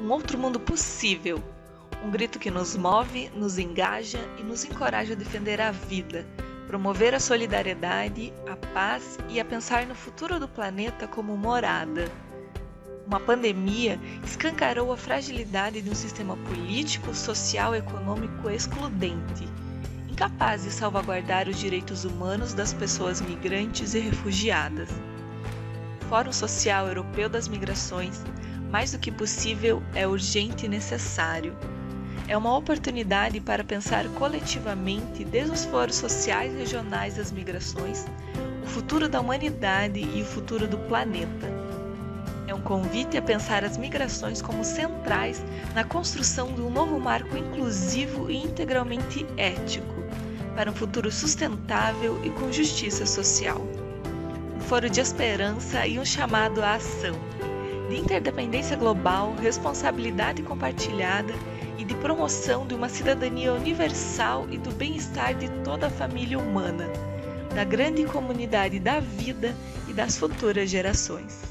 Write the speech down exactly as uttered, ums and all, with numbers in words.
Um outro mundo possível. Um grito que nos move, nos engaja e nos encoraja a defender a vida, promover a solidariedade, a paz e a pensar no futuro do planeta como morada. Uma pandemia escancarou a fragilidade de um sistema político, social e econômico excludente, incapaz de salvaguardar os direitos humanos das pessoas migrantes e refugiadas. O Fórum Social Europeu das Migrações, mais do que possível, é urgente e necessário. É uma oportunidade para pensar coletivamente, desde os fóruns sociais regionais das migrações, o futuro da humanidade e o futuro do planeta. É um convite a pensar as migrações como centrais na construção de um novo marco inclusivo e integralmente ético, para um futuro sustentável e com justiça social. Um foro de esperança e um chamado à ação, de interdependência global, responsabilidade compartilhada e de promoção de uma cidadania universal e do bem-estar de toda a família humana, da grande comunidade da vida e das futuras gerações.